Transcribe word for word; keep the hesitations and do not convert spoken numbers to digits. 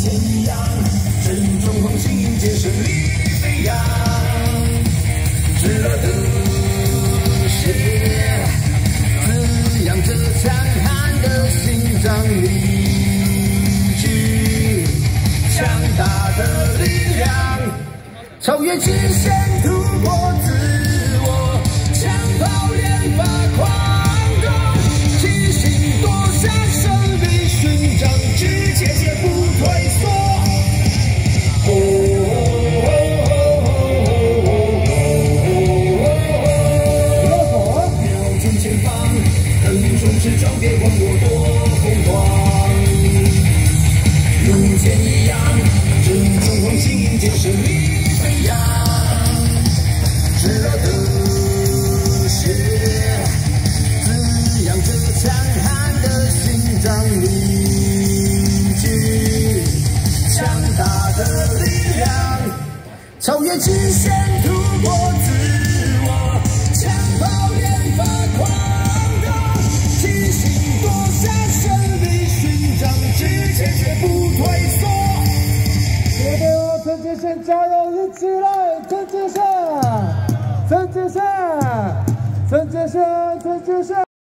前扬，振中红星迎接胜利飞扬，炙热的血滋养着强悍的心脏，凝聚强大的力量，超越极限，突破自我，枪炮连发狂攻，齐心夺下胜利勋章，志节节不退缩。哦哦哦哦哦！瞄准前方，横冲直撞，别忘我多疯狂。如箭一样，振中红星迎接胜利飞扬，炙热的血滋养着强悍的心脏，凝聚强大的力量，超越极限，突破自我，枪炮连发狂攻，齐心夺下胜利勋章，志节绝不退缩。 给给我陈杰宪加油！一起来，陈杰宪，陈杰宪，陈杰宪，陈杰宪。